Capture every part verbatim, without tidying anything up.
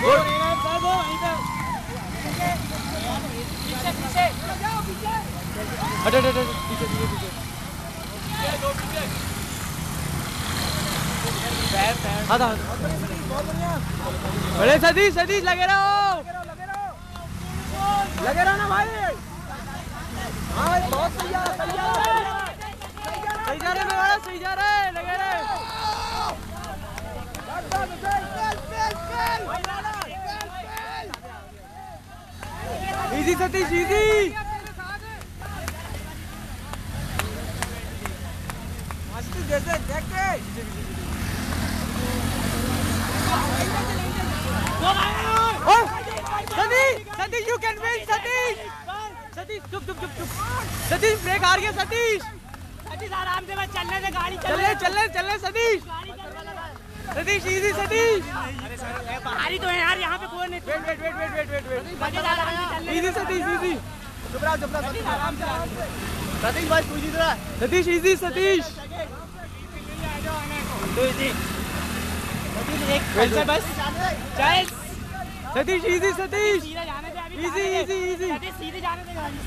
अरे अरे पीछे पीछे पीछे अरे सतीश सतीश लगे रहो लगे रहो ना भाई। हाँ भाई बहुत सही जा रहा सही जा रहे मेरा सही जा रहे लगे रहे। इजी सतीश इजी जैसे देख के Satish Satish you can win Satish Satish चुप चुप चुप चुप सतीश ब्रेक हार गया सतीश सतीश आराम से बस चलने दे गाड़ी चलने चलने चलने सतीश सतीश इजी सतीश बाहरी तो है यार यहाँ पे कोई नहीं। Wait wait wait wait wait wait wait easy Satish easy चुप रहा चुप रहा सतीश आराम से सतीश भाई तू इजी रहा सतीश इजी सतीश तो इजी एक बस चल सतीश इजी सतीश सीधे जाने दे अभी इजी इजी इजी सतीश सीधे जाने दे गाड़ी।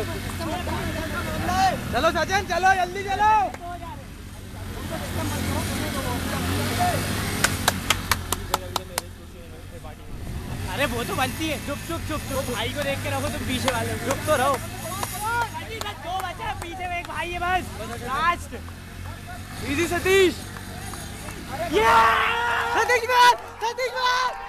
चलो सचिन चलो जल्दी चलो। अरे वो तो बनती है। चुप चुप चुप चुप भाई को देख के रखो तुम पीछे वाले चुप तो रहो। दो बच्चे पीछे में एक भाई है बस लास्ट। इजी सतीश ये सतीश मार सतीश मार